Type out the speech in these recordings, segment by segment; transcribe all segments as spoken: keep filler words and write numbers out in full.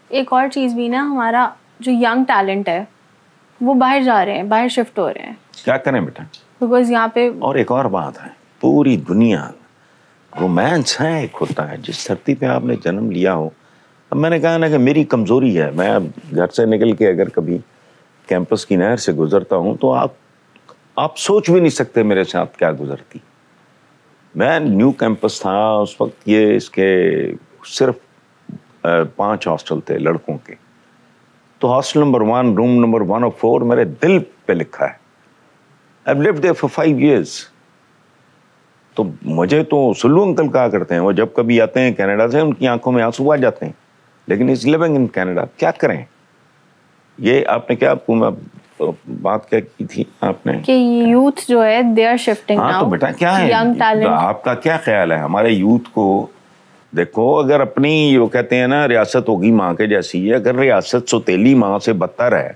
ایک اور چیز بھی نا, ہمارا جو ینگ ٹیلنٹ ہے وہ باہر جا رہے ہیں, باہر شفٹ ہو رہے ہیں. کیا کریں بیٹا, بیکاز یہاں پہ. اور ایک اور بات ہے, پوری دنیا رومانس ہے ایک ہوتا ہے جس دھرتی پہ آپ نے جنم لیا ہو. اب میں نے کہا نا کہ میری کمزوری ہے, میں گھر سے نکل کے اگر کبھی کیمپس کی نہر سے گزرتا ہوں تو آپ آپ سوچ بھی نہیں سکتے میرے ساتھ کیا گزرتی. میں نیو کیمپس تھا اس وقت, یہ اس کے صرف پانچ ہاسٹل تھے لڑکوں کے, تو hostel number one, room number one O four میرے دل پہ لکھا ہے. I've lived there for five years. تو مجھے تو سلو انکل کہا کرتے ہیں, وہ جب کبھی آتے ہیں کینیڈا سے ان کی آنکھوں میں آنسو آ جاتے ہیں, لیکن از لیونگ ان کینیڈا. کیا کریں, یہ آپ نے کیا بات کیا کی تھی آپ نے کہ یوتھ جو ہے they are shifting now. ہاں تو بیٹا کیا ہے, آپ کا کیا خیال ہے ہمارے یوتھ کو؟ دیکھو اگر اپنی وہ کہتے ہیں نا ریاست ہوگی ماں کے جیسی ہے, اگر ریاست سوتیلی ماں سے بدتر ہے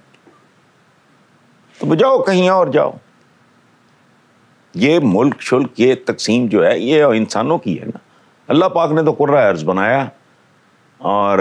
تو جاؤ کہیں اور جاؤ. یہ ملک شلک یہ تقسیم جو ہے یہ انسانوں کی ہے نا. اللہ پاک نے تو قرہ ارض بنایا اور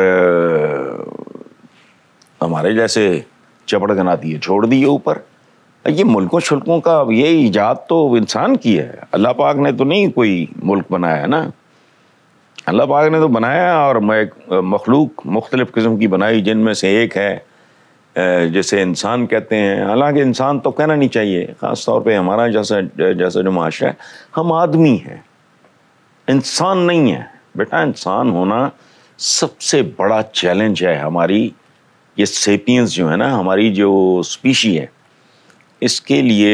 ہمارے جیسے چپڑ گنا دیے چھوڑ دیے اوپر. یہ ملکوں شلکوں کا یہ ایجاد تو انسان کی ہے, اللہ پاک نے تو نہیں کوئی ملک بنایا نا. اللہ پاک نے تو بنایا اور مخلوق مختلف قسم کی بنائی, جن میں سے ایک ہے جیسے انسان کہتے ہیں. حالانکہ انسان تو کہنا نہیں چاہیے, خاص طور پہ ہمارا جیسا جیسا جو معاشرہ ہے, ہم آدمی ہیں, انسان نہیں ہے بیٹا. انسان ہونا سب سے بڑا چیلنج ہے ہماری. یہ سیپینز جو ہے نا, ہماری جو اسپیشی ہے, اس کے لیے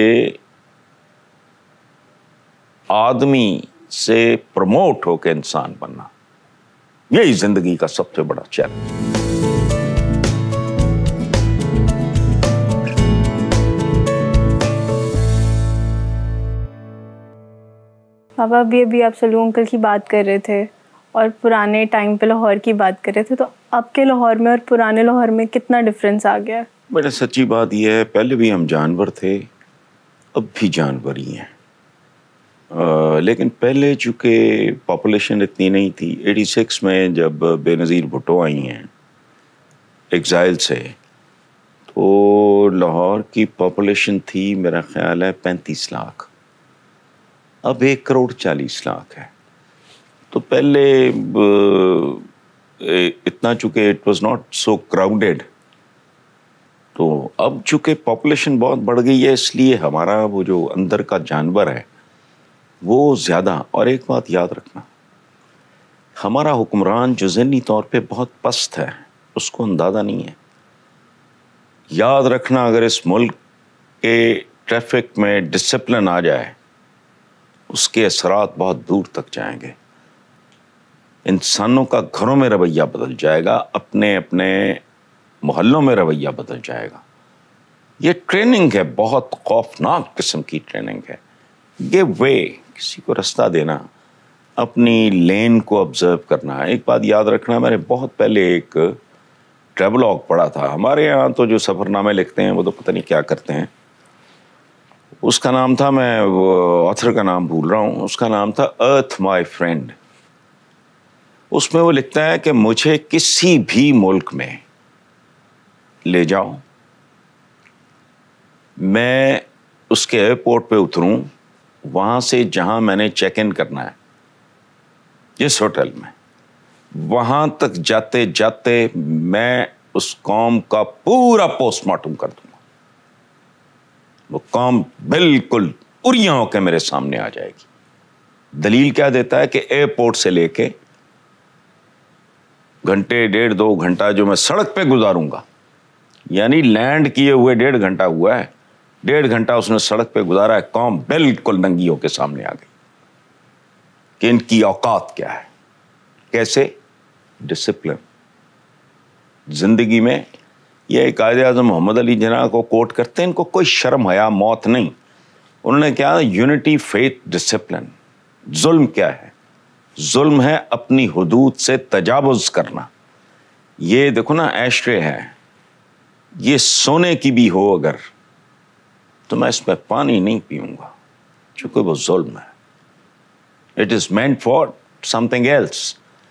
آدمی سے پروموٹ ہو کے انسان بننا, یہی زندگی کا سب سے بڑا چیلنج. بابا ابھی ابھی آپ سلو انکل کی بات کر رہے تھے اور پرانے ٹائم پہ لاہور کی بات کر رہے تھے, تو اب کے لاہور میں اور پرانے لاہور میں کتنا ڈفرینس آ گیا ہے؟ بیٹا سچی بات یہ ہے, پہلے بھی ہم جانور تھے, اب بھی جانور ہی ہیں. آ, لیکن پہلے چونکہ پاپولیشن اتنی نہیں تھی. ایٹی سکس میں جب بے نظیر بھٹو آئی ہیں ایگزائل سے, تو لاہور کی پاپولیشن تھی میرا خیال ہے پینتیس لاکھ, اب ایک کروڑ چالیس لاکھ ہے. تو پہلے اتنا چونکہ it was not so crowded, تو اب چونکہ پاپولیشن بہت بڑھ گئی ہے, اس لیے ہمارا وہ جو اندر کا جانور ہے وہ زیادہ. اور ایک بات یاد رکھنا, ہمارا حکمران جو ذہنی طور پہ بہت پست ہے, اس کو اندازہ نہیں ہے. یاد رکھنا اگر اس ملک کے ٹریفک میں ڈسپلن آ جائے, اس کے اثرات بہت دور تک جائیں گے. انسانوں کا گھروں میں رویہ بدل جائے گا, اپنے اپنے محلوں میں رویہ بدل جائے گا. یہ ٹریننگ ہے, بہت خوفناک قسم کی ٹریننگ ہے. یہ وے کسی کو رستہ دینا, اپنی لین کو آبزرو کرنا. ایک بات یاد رکھنا, میں نے بہت پہلے ایک ٹریولاگ پڑھا تھا. ہمارے یہاں تو جو سفر نامے لکھتے ہیں وہ تو پتہ نہیں کیا کرتے ہیں. اس کا نام تھا, میں وہ آتھر کا نام بھول رہا ہوں, اس کا نام تھا ارتھ مائی فرینڈ. اس میں وہ لکھتا ہے کہ مجھے کسی بھی ملک میں لے جاؤ, میں اس کے ایئرپورٹ پہ اتروں, وہاں سے جہاں میں نے چیک ان کرنا ہے جس ہوٹل میں, وہاں تک جاتے جاتے میں اس قوم کا پورا پوسٹ مارٹم کر دوں گا. وہ قوم بالکل پوریاں ہو کے میرے سامنے آ جائے گی. دلیل کیا دیتا ہے کہ ایئرپورٹ سے لے کے گھنٹے ڈیڑھ دو گھنٹہ جو میں سڑک پہ گزاروں گا, یعنی لینڈ کیے ہوئے ڈیڑھ گھنٹہ ہوا ہے, ڈیڑھ گھنٹہ اس نے سڑک پہ گزارا ہے, قوم بالکل ننگی ہو کے سامنے آ گئی کہ ان کی اوقات کیا ہے. کیسے؟ ڈسپلن. زندگی میں یہ قائد اعظم محمد علی جناح کو کوٹ کرتے ہیں, ان کو کوئی شرم حیا موت نہیں. انہوں نے کیا, یونٹی فیتھ ڈسپلن. ظلم کیا ہے؟ ظلم ہے اپنی حدود سے تجاوز کرنا. یہ دیکھو نا ایشٹرے ہے, یہ سونے کی بھی ہو اگر, تو میں اس میں پانی نہیں پیوں گا چونکہ وہ ظلم ہے. It is meant for something else.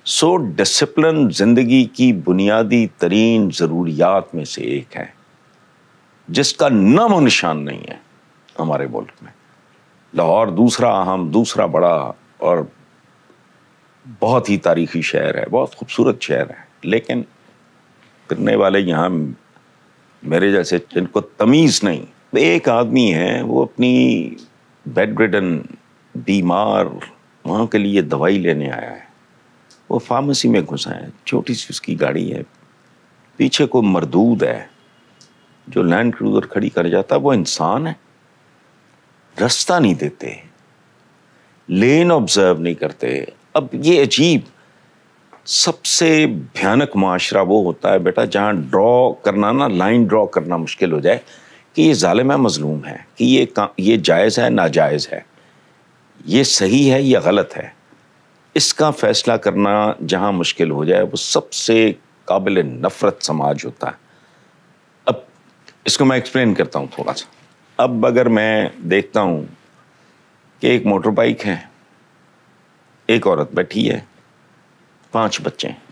So discipline زندگی کی بنیادی ترین ضروریات میں سے ایک ہے جس کا نام و نشان نہیں ہے ہمارے ملک میں. لاہور دوسرا اہم، دوسرا بڑا اور بہت ہی تاریخی شہر ہے، بہت خوبصورت شہر ہے، لیکن پھرنے والے یہاں میرے جیسے جن کو تمیز نہیں. ایک آدمی ہے وہ اپنی بیڈ ریڈن بیمار وہاں کے لیے دوائی لینے آیا ہے، وہ فارمیسی میں گھسا ہے، چھوٹی سی اس کی گاڑی ہے، پیچھے کو مردود ہے جو لینڈ کروزر کھڑی کر جاتا ہے، وہ انسان ہے. رستہ نہیں دیتے، لین آبزرو نہیں کرتے. اب یہ عجیب سب سے بھیانک معاشرہ وہ ہوتا ہے بیٹا جہاں ڈرا کرنا نا، لائن ڈرا کرنا مشکل ہو جائے کہ یہ ظالم ہے، مظلوم ہے، کہ یہ یہ جائز ہے، ناجائز ہے، یہ صحیح ہے یا غلط ہے. اس کا فیصلہ کرنا جہاں مشکل ہو جائے وہ سب سے قابل نفرت سماج ہوتا ہے. اب اس کو میں ایکسپلین کرتا ہوں تھوڑا سا. اب اگر میں دیکھتا ہوں کہ ایک موٹر بائک ہے، ایک عورت بیٹھی ہے، پانچ بچے ہیں،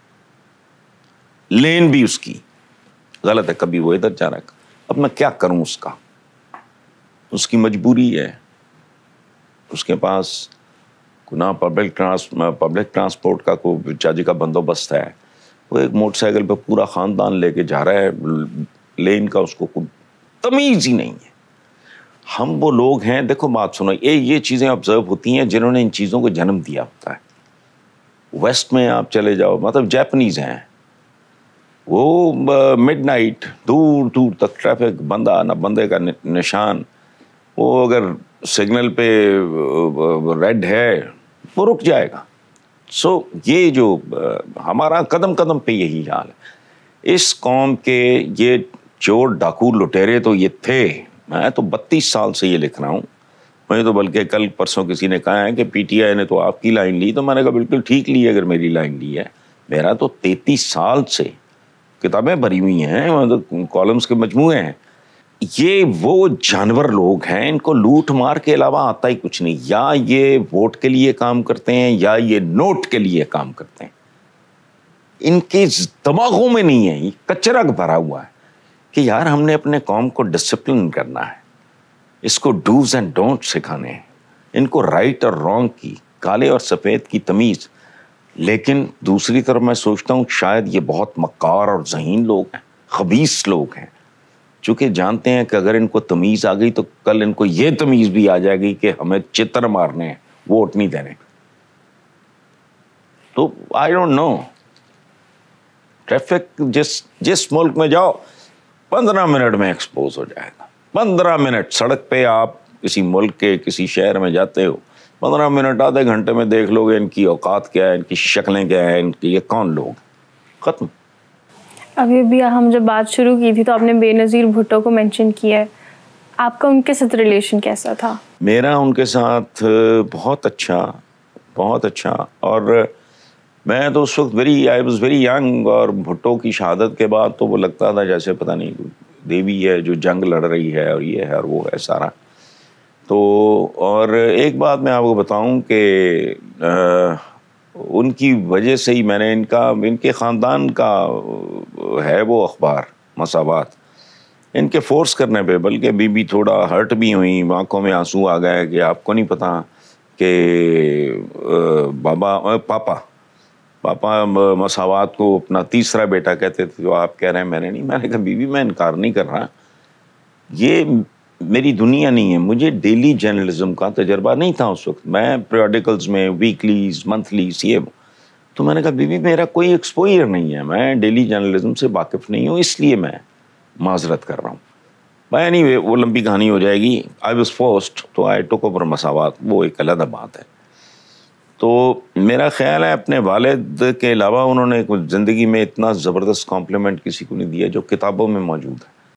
لین بھی اس کی غلط ہے، کبھی وہ ادھر جا رہا ہے. اب میں کیا کروں؟ اس کا اس کی مجبوری ہے، اس کے پاس نہ پبلک ٹرانس پبلک ٹرانسپورٹ کا کوئی چارج کا بندوبست ہے، وہ ایک موٹر سائیکل پہ پورا خاندان لے کے جا رہا ہے، لین کا اس کو کوئی تمیز ہی نہیں ہے. ہم وہ لوگ ہیں، دیکھو بات سنو، یہ یہ چیزیں آبزرو ہوتی ہیں جنہوں نے ان چیزوں کو جنم دیا ہوتا ہے. ویسٹ میں آپ چلے جاؤ، مطلب جیپنیز ہیں، وہ مڈ نائٹ دور دور تک ٹریفک، بندہ نہ بندے کا نشان، وہ اگر سگنل پہ ریڈ ہے وہ رک جائے گا. سو یہ جو ہمارا قدم قدم پہ یہی حال ہے. اس قوم کے یہ چور ڈاکو لٹیرے تو یہ تھے. میں تو بتیس سال سے یہ لکھ رہا ہوں. میں تو بلکہ کل پرسوں کسی نے کہا ہے کہ پی ٹی آئی نے تو آپ کی لائن لی، تو میں نے کہا بالکل ٹھیک لی اگر میری لائن لی ہے. میرا تو تینتیس سال سے کتابیں بھری ہوئی ہیں، کالمز کے مجموعے ہیں. یہ وہ جانور لوگ ہیں، ان کو لوٹ مار کے علاوہ آتا ہی کچھ نہیں. یا یہ ووٹ کے لیے کام کرتے ہیں یا یہ نوٹ کے لیے کام کرتے ہیں. ان کے دماغوں میں نہیں ہے، یہ کچرا بھرا ہوا ہے کہ یار ہم نے اپنے قوم کو ڈسپلن کرنا ہے، اس کو ڈوز اینڈ ڈونٹ سکھانے ہیں، ان کو رائٹ اور رانگ کی، کالے اور سفید کی تمیز. لیکن دوسری طرف میں سوچتا ہوں شاید یہ بہت مکار اور ذہین لوگ ہیں، خبیث لوگ ہیں، چونکہ جانتے ہیں کہ اگر ان کو تمیز آ گئی تو کل ان کو یہ تمیز بھی آ جائے گی کہ ہمیں چتر مارنے ہیں، ووٹ نہیں دینے. تو آئی ڈونٹ نو، ٹریفک جس جس ملک میں جاؤ پندرہ منٹ میں ایکسپوز ہو جائے گا. پندرہ منٹ سڑک پہ آپ کسی ملک کے کسی شہر میں جاتے ہو، پندرہ منٹ آدھے گھنٹے میں دیکھ لو گے ان کی اوقات کیا ہے، ان کی شکلیں کیا ہیں، ان کی یہ کون لوگ. ختم. ابھی بھی ہم جب بات شروع کی تھی تو آپ نے بے نظیر بھٹو کو مینشن کیا ہے. آپ کا ان کے ساتھ ریلیشن کیسا تھا؟ میرا ان کے ساتھ بہت اچھا بہت اچھا اور میں تو اس وقت very I was very young, اور بھٹو کی شہادت کے بعد تو وہ لگتا تھا جیسے پتہ نہیں دیوی ہے جو جنگ لڑ رہی ہے اور یہ ہے اور وہ ہے سارا. تو اور ایک بات میں آپ کو بتاؤں کہ ان کی وجہ سے ہی میں نے ان کا ان کے خاندان کا ہے وہ اخبار مساوات، ان کے فورس کرنے پہ بلکہ بی بی تھوڑا ہرٹ بھی ہوئی، آنکھوں میں آنسو آ گئے کہ آپ کو نہیں پتہ کہ بابا پاپا پاپا مساوات کو اپنا تیسرا بیٹا کہتے تھے، جو آپ کہہ رہے ہیں میں نے نہیں. میں نے کہا بی بی میں انکار نہیں کر رہا، یہ میری دنیا نہیں ہے، مجھے ڈیلی جرنلزم کا تجربہ نہیں تھا اس وقت. میں پیریوڈیکلز میں ویکلیز منتھلیز یہ، تو میں نے کہا بی بی میرا کوئی ایکسپوئر نہیں ہے، میں ڈیلی جرنلزم سے واقف نہیں ہوں، اس لیے میں معذرت کر رہا ہوں. میں نہیں وہ لمبی کہانی ہو جائے گی. آئی واز فورسڈ تو آئی ٹوک اوور مساوات، وہ ایک علیحدہ بات ہے. تو میرا خیال ہے اپنے والد کے علاوہ انہوں نے زندگی میں اتنا زبردست کمپلیمنٹ کسی کو نہیں دیا جو کتابوں میں موجود ہے.